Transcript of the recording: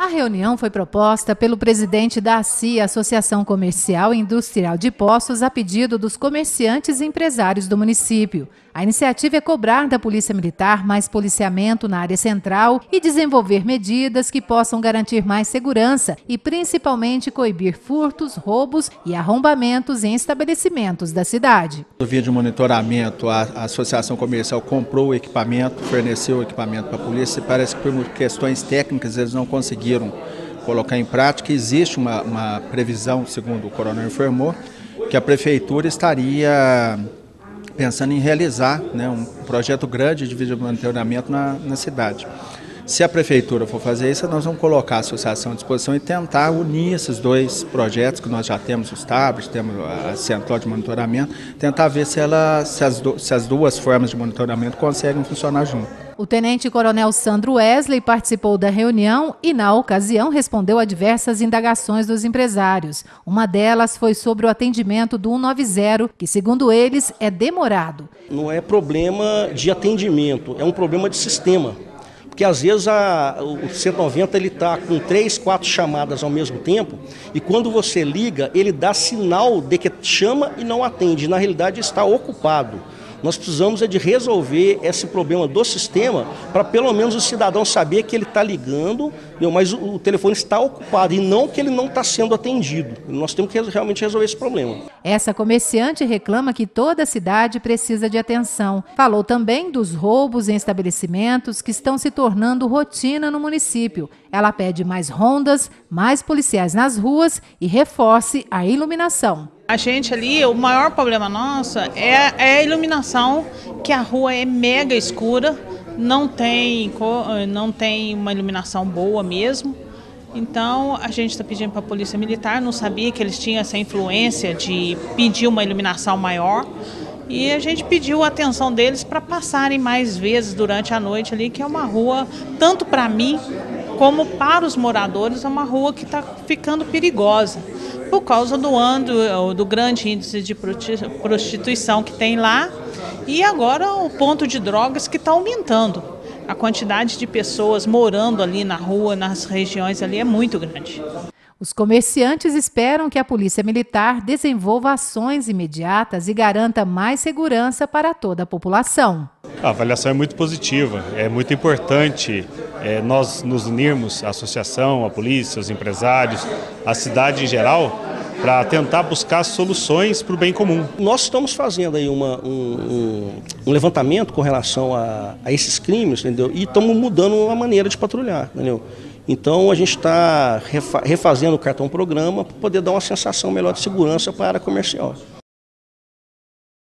A reunião foi proposta pelo presidente da ACI, Associação Comercial e Industrial de Poços, a pedido dos comerciantes e empresários do município. A iniciativa é cobrar da Polícia Militar mais policiamento na área central e desenvolver medidas que possam garantir mais segurança e principalmente coibir furtos, roubos e arrombamentos em estabelecimentos da cidade. No vídeo de monitoramento, a Associação Comercial comprou o equipamento, forneceu o equipamento para a polícia e parece que por questões técnicas eles não conseguiram colocar em prática. Existe uma previsão, segundo o coronel informou, que a prefeitura estaria pensando em realizar, né, um projeto grande de vídeo monitoramento na cidade. Se a prefeitura for fazer isso, nós vamos colocar a associação à disposição e tentar unir esses dois projetos que nós já temos, os tablets, temos a central de monitoramento, tentar ver se as duas formas de monitoramento conseguem funcionar junto. O tenente-coronel Sandro Wesley participou da reunião e, na ocasião, respondeu a diversas indagações dos empresários. Uma delas foi sobre o atendimento do 190, que, segundo eles, é demorado. Não é problema de atendimento, é um problema de sistema. Porque às vezes o 190 ele está com 3, 4 chamadas ao mesmo tempo e quando você liga, ele dá sinal de que chama e não atende. Na realidade está ocupado. Nós precisamos de resolver esse problema do sistema para pelo menos o cidadão saber que ele está ligando, mas o telefone está ocupado e não que ele não está sendo atendido. Nós temos que realmente resolver esse problema. Essa comerciante reclama que toda a cidade precisa de atenção. Falou também dos roubos em estabelecimentos que estão se tornando rotina no município. Ela pede mais rondas, mais policiais nas ruas e reforce a iluminação. A gente ali, o maior problema nosso é a iluminação, que a rua é mega escura, não tem uma iluminação boa mesmo. Então a gente está pedindo para a Polícia Militar, não sabia que eles tinham essa influência de pedir uma iluminação maior. E a gente pediu a atenção deles para passarem mais vezes durante a noite ali, que é uma rua, tanto para mim como para os moradores, é uma rua que está ficando perigosa. Por causa do grande índice de prostituição que tem lá e agora o ponto de drogas que está aumentando. A quantidade de pessoas morando ali na rua, nas regiões ali é muito grande. Os comerciantes esperam que a Polícia Militar desenvolva ações imediatas e garanta mais segurança para toda a população. A avaliação é muito positiva, é muito importante nós nos unirmos, a associação, a polícia, os empresários, a cidade em geral, para tentar buscar soluções para o bem comum. Nós estamos fazendo aí um levantamento com relação a esses crimes, entendeu? E estamos mudando a maneira de patrulhar, entendeu? Então a gente está refazendo o cartão programa para poder dar uma sensação melhor de segurança para a área comercial.